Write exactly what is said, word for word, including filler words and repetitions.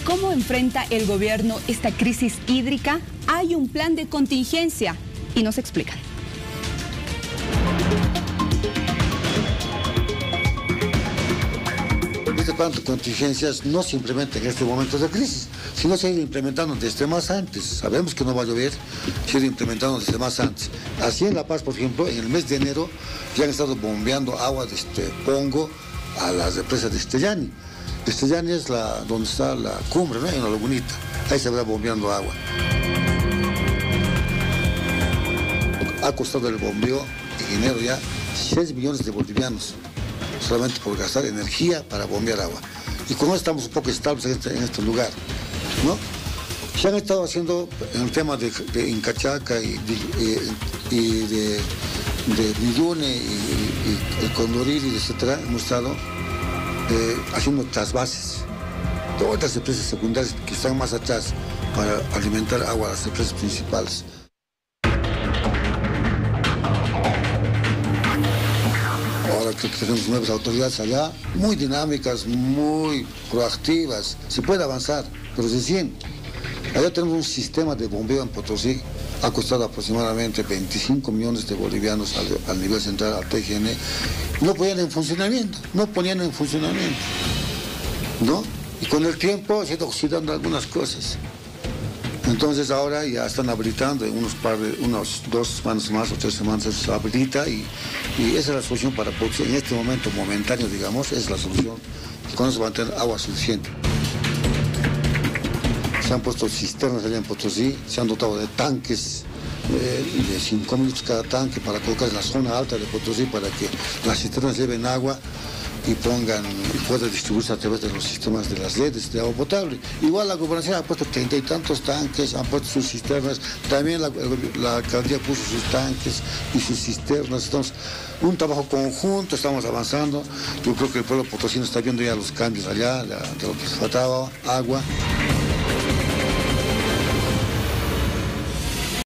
cómo enfrenta el gobierno esta crisis hídrica? Hay un plan de contingencia y nos explican. Este plan de contingencias no se implementa en este momento de crisis, sino se ha ido implementando desde más antes. Sabemos que no va a llover, se ha ido implementando desde más antes. Así en La Paz, por ejemplo, en el mes de enero ya han estado bombeando agua de este Pongo a las represas de Estellani. Estellani es la, donde está la cumbre, ¿no? En la lagunita. Ahí se va bombeando agua. Ha costado el bombeo en enero ya seis millones de bolivianos, solamente por gastar energía para bombear agua. Y con eso estamos un poco estables en este, en este lugar, ¿no? Se han estado haciendo en el tema de, de Incachaca y de, y de, de Millune y, y el Condoril, etcétera. Hemos estado eh, haciendo trasvases de otras empresas secundarias que están más atrás para alimentar agua a las empresas principales. Ahora creo que tenemos nuevas autoridades allá, muy dinámicas, muy proactivas. Se puede avanzar, pero recién. Allá tenemos un sistema de bombeo en Potosí, ha costado aproximadamente veinticinco millones de bolivianos al, al nivel central, al T G N. No ponían en funcionamiento, no ponían en funcionamiento, ¿no? Y con el tiempo se han ido oxidando algunas cosas. Entonces ahora ya están habilitando, en unos, par de, unos dos semanas más o tres semanas se habilita y, y esa es la solución para Potosí. En este momento momentáneo, digamos, es la solución. Y con eso van a tener agua suficiente. Se han puesto cisternas allá en Potosí, se han dotado de tanques eh, de cinco minutos cada tanque para colocar en la zona alta de Potosí para que las cisternas lleven agua y pongan y pueda distribuirse a través de los sistemas de las redes de agua potable. Igual la gobernación ha puesto treinta y tantos tanques, han puesto sus cisternas, también la, la alcaldía puso sus tanques y sus cisternas. Entonces, un trabajo conjunto, estamos avanzando. Yo creo que el pueblo potosino está viendo ya los cambios allá, de, de lo que se faltaba, agua.